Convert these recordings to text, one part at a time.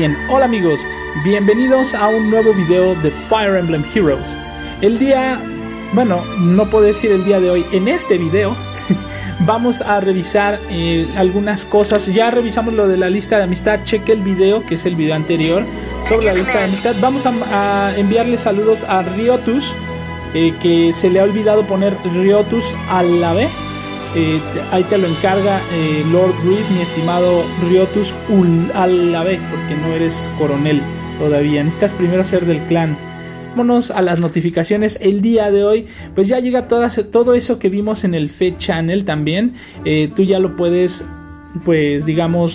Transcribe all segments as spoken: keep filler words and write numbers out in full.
bien. Hola amigos, bienvenidos a un nuevo video de Fire Emblem Heroes. El día, bueno, no puedo decir el día de hoy, en este video vamos a revisar eh, algunas cosas. Ya revisamos lo de la lista de amistad, cheque el video, que es el video anterior, sobre la lista de amistad. Vamos a, a enviarle saludos a Riotus, eh, que se le ha olvidado poner Riotus a la B. Eh, ahí te lo encarga eh, Lord Grease, mi estimado Riotus Ul-Alabe, porque no eres coronel todavía, necesitas primero ser del clan. Vámonos a las notificaciones. El día de hoy pues ya llega todas, todo eso que vimos en el Fed Channel también. Eh, tú ya lo puedes, pues digamos,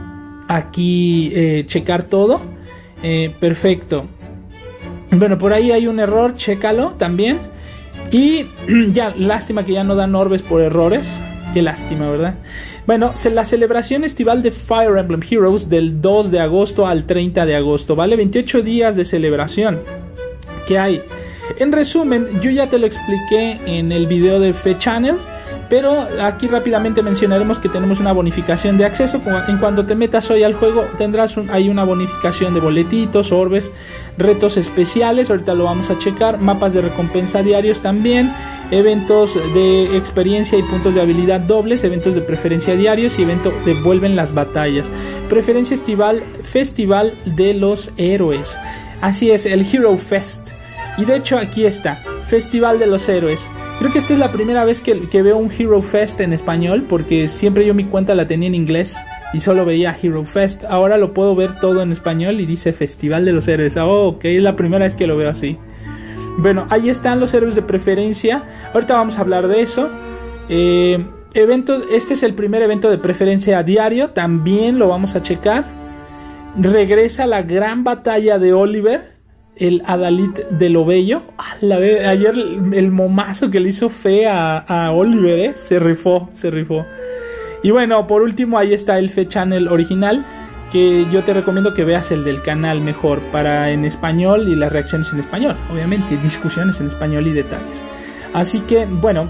aquí eh, checar todo. Eh, perfecto. Bueno, por ahí hay un error, chécalo también. Y ya, lástima que ya no dan orbes por errores. Qué lástima, ¿verdad? Bueno, la celebración estival de Fire Emblem Heroes del dos de agosto al treinta de agosto, ¿vale? veintiocho días de celebración que hay. En resumen, yo ya te lo expliqué en el video de Fed Channel, pero aquí rápidamente mencionaremos que tenemos una bonificación de acceso. En cuanto te metas hoy al juego tendrás un, hay una bonificación de boletitos, orbes, retos especiales, ahorita lo vamos a checar, mapas de recompensa diarios también, eventos de experiencia y puntos de habilidad dobles, eventos de preferencia diarios y evento de vuelven las batallas. Preferencia estival, festival de los héroes. Así es, el Hero Fest. Y de hecho aquí está, Festival de los Héroes. Creo que esta es la primera vez que, que veo un Hero Fest en español, porque siempre yo mi cuenta la tenía en inglés y solo veía Hero Fest. Ahora lo puedo ver todo en español y dice Festival de los Héroes. Oh, ok, es la primera vez que lo veo así. Bueno, ahí están los héroes de preferencia. Ahorita vamos a hablar de eso. Eh, evento, este es el primer evento de preferencia diario, también lo vamos a checar. Regresa la gran batalla de Oliver, el Adalid de lo Bello. Ah, la ve, ayer el, el momazo que le hizo fe a, a Oliver, ¿eh? Se rifó, se rifó. Y bueno, por último ahí está el Fed Channel original, que yo te recomiendo que veas el del canal mejor, para en español y las reacciones en español, obviamente, discusiones en español y detalles. Así que bueno,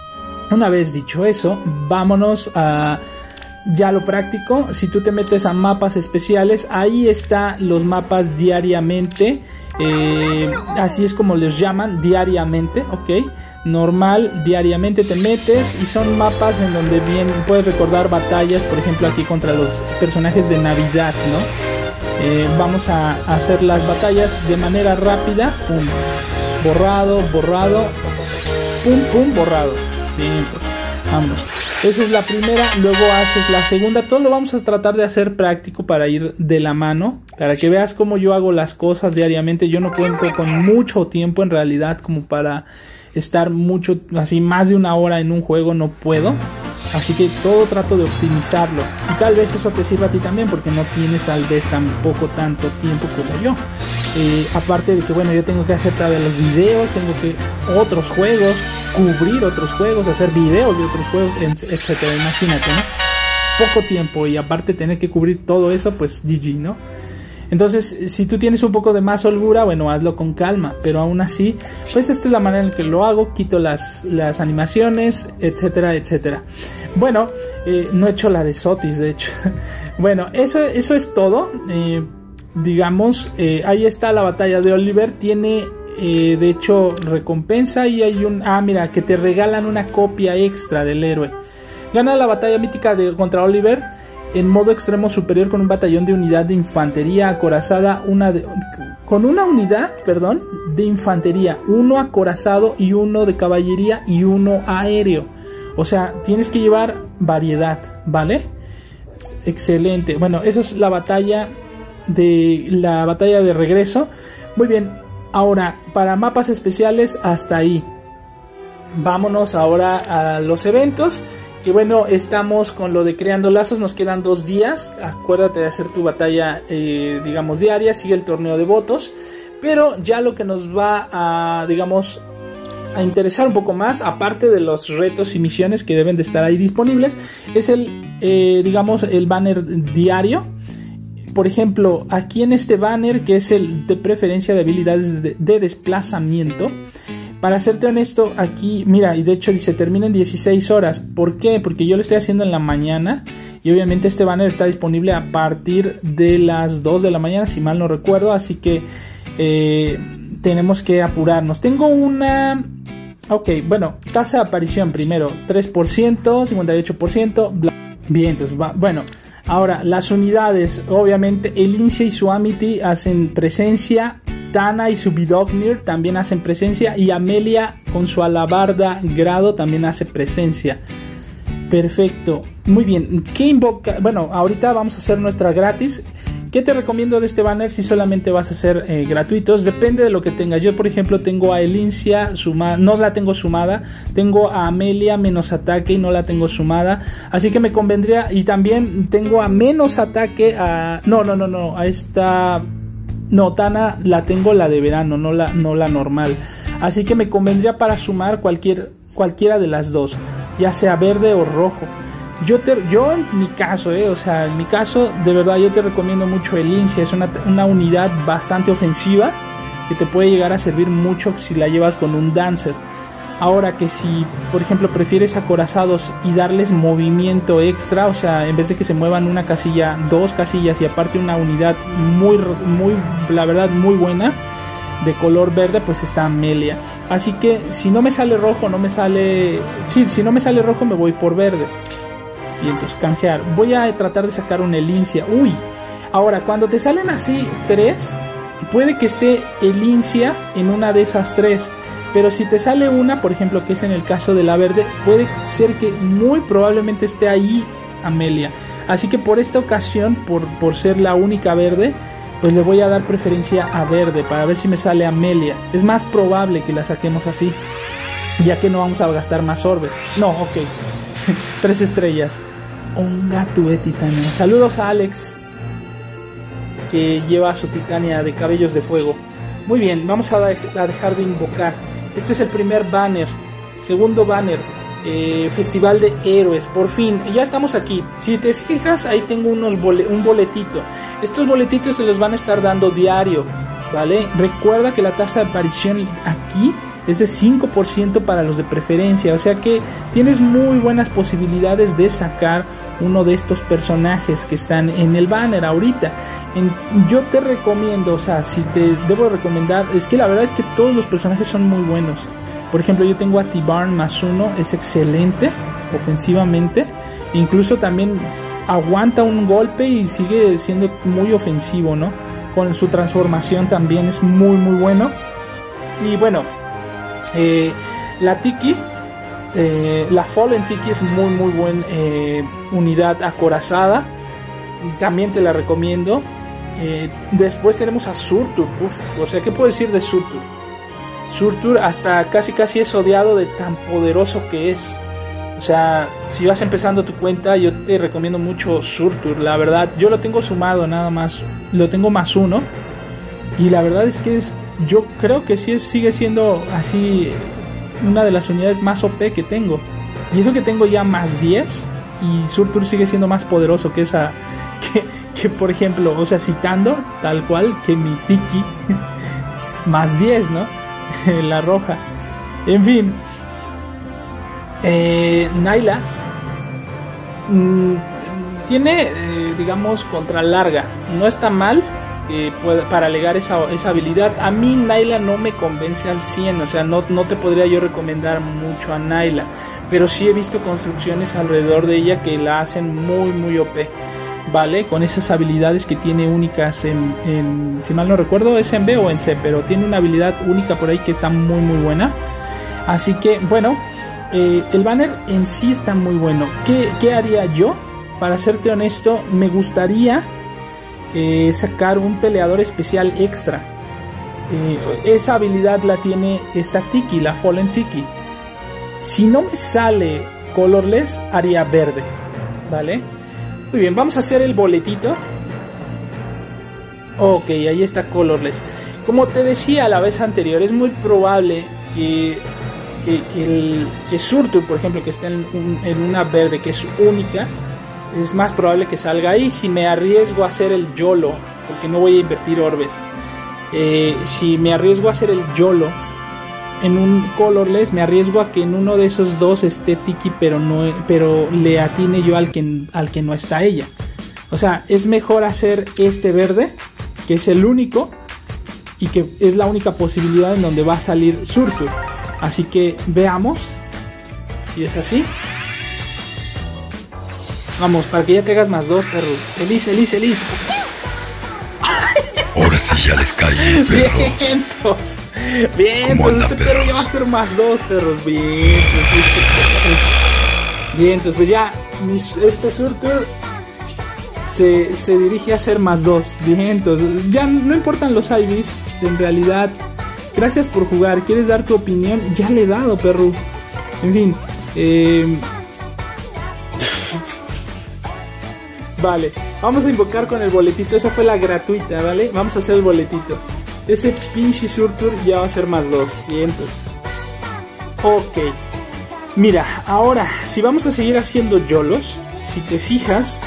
una vez dicho eso, vámonos a ya lo práctico. Si tú te metes a mapas especiales, ahí están los mapas diariamente. Eh, así es como les llaman, diariamente, ok, normal, diariamente te metes y son mapas en donde bien puedes recordar batallas, por ejemplo aquí contra los personajes de Navidad, ¿no? Eh, vamos a hacer las batallas de manera rápida, pum, borrado, borrado, pum, pum, borrado, bien, vámonos. Esa es la primera, luego haces la segunda. Todo lo vamos a tratar de hacer práctico para ir de la mano, para que veas cómo yo hago las cosas diariamente. Yo no cuento con mucho tiempo en realidad como para estar mucho, así más de una hora en un juego no puedo. Así que todo trato de optimizarlo. Y tal vez eso te sirva a ti también, porque no tienes tal vez tampoco tanto tiempo como yo. Eh, aparte de que bueno, yo tengo que hacer todavía los videos, tengo que otros juegos, cubrir otros juegos, hacer videos de otros juegos, etcétera. Imagínate, ¿no? Poco tiempo y aparte tener que cubrir todo eso, pues G G, ¿no? Entonces, si tú tienes un poco de más holgura, bueno, hazlo con calma, pero aún así, pues esta es la manera en que lo hago, quito las, las animaciones, etcétera, etcétera. Bueno, eh, no he hecho la de Sotis, de hecho. Bueno, eso, eso es todo. Eh, digamos, eh, ahí está la batalla de Oliver, tiene, eh, de hecho, recompensa y hay un... Ah, mira, que te regalan una copia extra del héroe. Gana la batalla mítica de, contra Oliver en modo extremo superior con un batallón de unidad de infantería acorazada, una de, con una unidad, perdón, de infantería, uno acorazado y uno de caballería y uno aéreo. O sea, tienes que llevar variedad, ¿vale? Excelente. Bueno, esa es la batalla de la batalla de regreso. Muy bien. Ahora, para mapas especiales hasta ahí. Vámonos ahora a los eventos. Que bueno, estamos con lo de creando lazos, nos quedan dos días, acuérdate de hacer tu batalla, eh, digamos, diaria, sigue el torneo de votos, pero ya lo que nos va a, digamos, a interesar un poco más, aparte de los retos y misiones que deben de estar ahí disponibles, es el, eh, digamos, el banner diario. Por ejemplo, aquí en este banner, que es el de preferencia de habilidades de, de desplazamiento, Para serte honesto, aquí, mira, y de hecho dice termina en dieciséis horas. ¿Por qué? Porque yo lo estoy haciendo en la mañana y obviamente este banner está disponible a partir de las dos de la mañana, si mal no recuerdo, así que eh, tenemos que apurarnos. Tengo una... Ok, bueno, tasa de aparición primero, tres por ciento, cincuenta y ocho por ciento, bla. Bien, entonces va, bueno, ahora las unidades, obviamente Elincia y su Amity hacen presencia, Tana y su Vidofnir también hacen presencia y Amelia con su alabarda grado también hace presencia. Perfecto, muy bien. ¿Qué invoca? Bueno, ahorita vamos a hacer nuestra gratis. ¿Qué te recomiendo de este banner si solamente vas a hacer eh, gratuitos? Depende de lo que tengas. Yo, por ejemplo, tengo a Elincia sumada, no la tengo sumada. Tengo a Amelia menos ataque y no la tengo sumada. Así que me convendría. Y también tengo a menos ataque a... No, no, no, no. A esta... No, Tana la tengo la de verano, no la, no la normal. Así que me convendría para sumar cualquier, cualquiera de las dos, ya sea verde o rojo. Yo, te, yo en mi caso, eh, o sea, en mi caso, de verdad yo te recomiendo mucho Elincia. Es una, una unidad bastante ofensiva que te puede llegar a servir mucho si la llevas con un Dancer. Ahora que si, por ejemplo, prefieres acorazados y darles movimiento extra, o sea, en vez de que se muevan una casilla, dos casillas y aparte una unidad muy, muy, la verdad, muy buena, de color verde, pues está Amelia. Así que si no me sale rojo, no me sale... Sí, si no me sale rojo me voy por verde. Y entonces canjear. Voy a tratar de sacar una Elincia. Uy, ahora cuando te salen así tres, puede que esté Elincia en una de esas tres. Pero si te sale una, por ejemplo, que es en el caso de la verde, puede ser que muy probablemente esté ahí Amelia. Así que por esta ocasión, por, por ser la única verde, pues le voy a dar preferencia a verde para ver si me sale Amelia. Es más probable que la saquemos así, ya que no vamos a gastar más orbes. No, ok. Tres estrellas. Un gato de Titania. Saludos a Alex, que lleva su Titania de cabellos de fuego. Muy bien, vamos a, de a dejar de invocar. Este es el primer banner. Segundo banner, eh, Festival de Héroes. Por fin, ya estamos aquí. Si te fijas, ahí tengo unos bole un boletito. Estos boletitos se los van a estar dando diario, ¿vale? Recuerda que la tasa de aparición aquí es de cinco por ciento para los de preferencia. O sea que tienes muy buenas posibilidades de sacar uno de estos personajes que están en el banner ahorita. En, yo te recomiendo, o sea, si te debo recomendar, es que la verdad es que todos los personajes son muy buenos. Por ejemplo, yo tengo a T-Barn más uno, es excelente ofensivamente. Incluso también aguanta un golpe y sigue siendo muy ofensivo, ¿no? Con su transformación también es muy muy bueno. Y bueno, eh, la Tiki, eh, la Fallen Tiki es muy muy buena eh, unidad acorazada. También te la recomiendo. Eh, después tenemos a Surtur. Uf, o sea, ¿qué puedo decir de Surtur? Surtur hasta casi casi es odiado de tan poderoso que es. O sea, si vas empezando tu cuenta, yo te recomiendo mucho Surtur. La verdad, yo lo tengo sumado nada más. Lo tengo más uno. Y la verdad es que es, yo creo que sí es, sigue siendo así una de las unidades más O P que tengo. Y eso que tengo ya más diez. Y Surtur sigue siendo más poderoso que esa... Que, que por ejemplo, o sea, citando tal cual que mi Tiki más diez, ¿no? La roja. En fin, eh, Naila mmm, tiene, eh, digamos, contra larga. No está mal eh, puede, para alegar esa, esa habilidad. A mí Naila no me convence al cien. O sea, no, no te podría yo recomendar mucho a Naila. Pero sí he visto construcciones alrededor de ella que la hacen muy, muy O P. Vale, con esas habilidades que tiene únicas en, en, si mal no recuerdo, es en B o en C, pero tiene una habilidad única por ahí que está muy muy buena. Así que bueno, eh, el banner en sí está muy bueno. ¿Qué, qué haría yo? Para serte honesto, me gustaría eh, sacar un peleador especial extra. Eh, esa habilidad la tiene esta Tiki, la Fallen Tiki. Si no me sale colorless, haría verde, ¿vale? Muy bien, vamos a hacer el boletito. Ok, ahí está colorless. Como te decía la vez anterior, es muy probable que, que, que, el, que Surtur, por ejemplo, que esté en, un, en una verde que es única, es más probable que salga ahí. Si me arriesgo a hacer el YOLO, porque no voy a invertir orbes, eh, si me arriesgo a hacer el YOLO en un colorless, me arriesgo a que en uno de esos dos esté Tiki, pero no, pero le atine yo al que, al que no está ella. O sea, es mejor hacer este verde, que es el único y que es la única posibilidad en donde va a salir Surtur. Así que veamos si es así. Vamos, para que ya te hagas más dos, perro. Elise, Elise, Elise. Ahora sí ya les caí, perros. Vientos. Vientos, este perro perros? Ya va a ser más dos, perros. Vientos, vientos. Pues ya, mis, este Surtur se, se dirige a ser más dos. Vientos. Ya no importan los I Vs, en realidad. Gracias por jugar. ¿Quieres dar tu opinión? Ya le he dado, perro. En fin. Eh... Vale, vamos a invocar con el boletito. Esa fue la gratuita, ¿vale? Vamos a hacer el boletito. Ese pinche Surtur ya va a ser más dos. Bien, pues. Ok. Mira, ahora, si vamos a seguir haciendo YOLOs, si te fijas,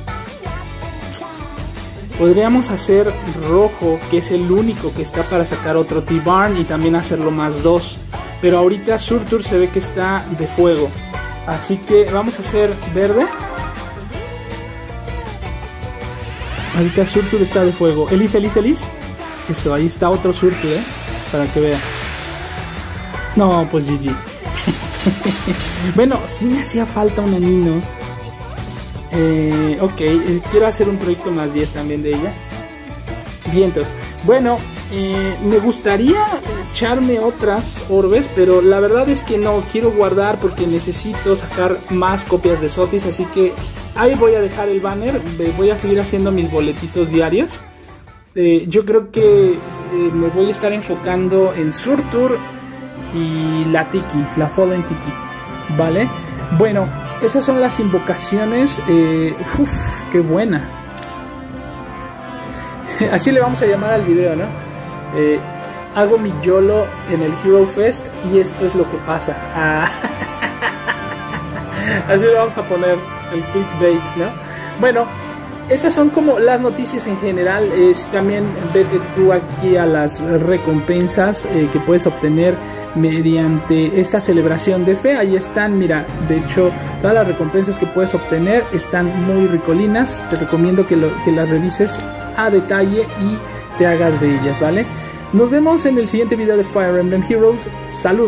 podríamos hacer rojo, que es el único que está para sacar otro T-Barn, y también hacerlo más dos. Pero ahorita Surtur se ve que está de fuego. Así que vamos a hacer verde. Ahorita Surtur está de fuego. Elise, Elise, Elise. Eso, ahí está otro Surtur, ¿eh? Para que vea. No, pues G G. Bueno, sí me hacía falta un anino. Eh, ok, eh, quiero hacer un proyecto más diez también de ella. Vientos. Bueno, eh, me gustaría echarme otras orbes, pero la verdad es que no quiero guardar porque necesito sacar más copias de Sotis, así que ahí voy a dejar el banner. Voy a seguir haciendo mis boletitos diarios. Eh, yo creo que eh, me voy a estar enfocando en Surtur y la Tiki, la Fallen Tiki, ¿vale? Bueno, esas son las invocaciones. Eh, uf, qué buena. Así le vamos a llamar al video, ¿no? Eh, hago mi YOLO en el Hero Fest y esto es lo que pasa. Ah. Así le vamos a poner el clickbait, ¿no? Bueno, esas son como las noticias en general. Es, también vete tú aquí a las recompensas eh, que puedes obtener mediante esta celebración de fe. Ahí están, mira, de hecho todas las recompensas que puedes obtener están muy ricolinas. Te recomiendo que, lo, que las revises a detalle y te hagas de ellas, ¿vale? Nos vemos en el siguiente video de Fire Emblem Heroes. Saludos.